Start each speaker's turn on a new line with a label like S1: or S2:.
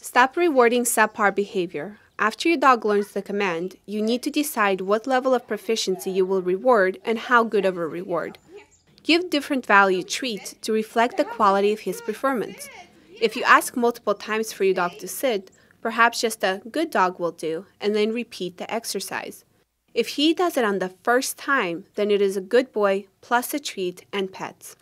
S1: Stop rewarding subpar behavior. After your dog learns the command, you need to decide what level of proficiency you will reward and how good of a reward. Give different value treats to reflect the quality of his performance. If you ask multiple times for your dog to sit, perhaps just a good dog will do, and then repeat the exercise. If he does it on the first time, then it is a good boy plus a treat and pets.